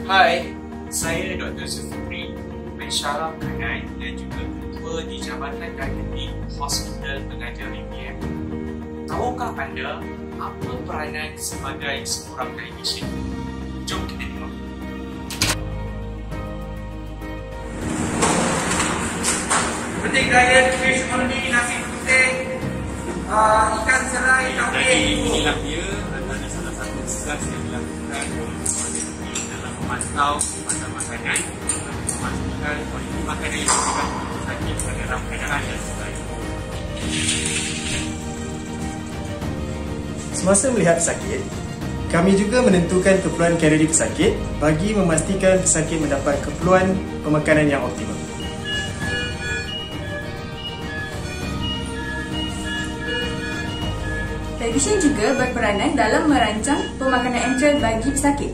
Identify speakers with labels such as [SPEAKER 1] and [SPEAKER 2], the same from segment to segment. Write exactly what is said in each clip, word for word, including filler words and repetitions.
[SPEAKER 1] Hai, saya Doktor Zulfikri, pensyarah penganai dan juga ketua di Jabatan Diabetik Hospital Pengajar B P M. Tahukah anda apa peranan sebagai seorang dietitian? Jom kita tengok. Penting diet, fish only, nasi putih, uh, ikan serai,
[SPEAKER 2] Jadi inilah dia antara salah satu tugas yang dilakukan oleh dalam memantau pada makanan, memastikan kualiti makanan yang diberikan kepada sakit pada dalam keadaan yang sebaik.
[SPEAKER 3] Semasa melihat pesakit, kami juga menentukan keperluan kalori pesakit bagi memastikan pesakit mendapat keperluan pemakanan yang optimal.
[SPEAKER 4] Dietitian juga berperanan dalam merancang pemakanan enteral bagi pesakit.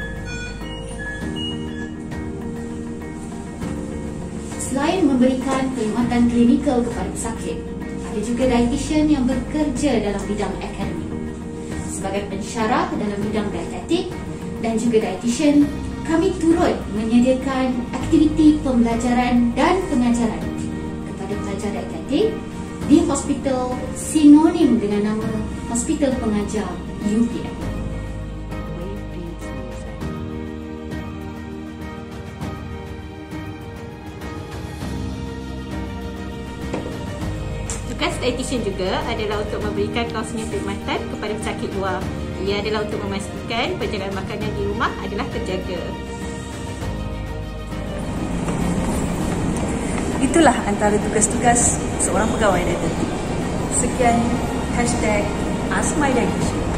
[SPEAKER 5] Selain memberikan perkhidmatan klinikal kepada pesakit, ada juga dietitian yang bekerja dalam bidang akademik. Sebagai pensyarah dalam bidang dietetik dan juga dietitian, kami turut menyediakan aktiviti pembelajaran dan pengajaran kepada pelajar dietetik di hospital sinonim dengan nama Hospital Pengajar U P M.
[SPEAKER 6] Tugas dietitian juga adalah untuk memberikan kaunseling perkhidmatan kepada pesakit luar. Ia adalah untuk memastikan penjagaan makanan di rumah adalah terjaga.
[SPEAKER 4] Itulah antara tugas-tugas seorang pegawai dietetik. Sekian hashtag Ask My Dietitian.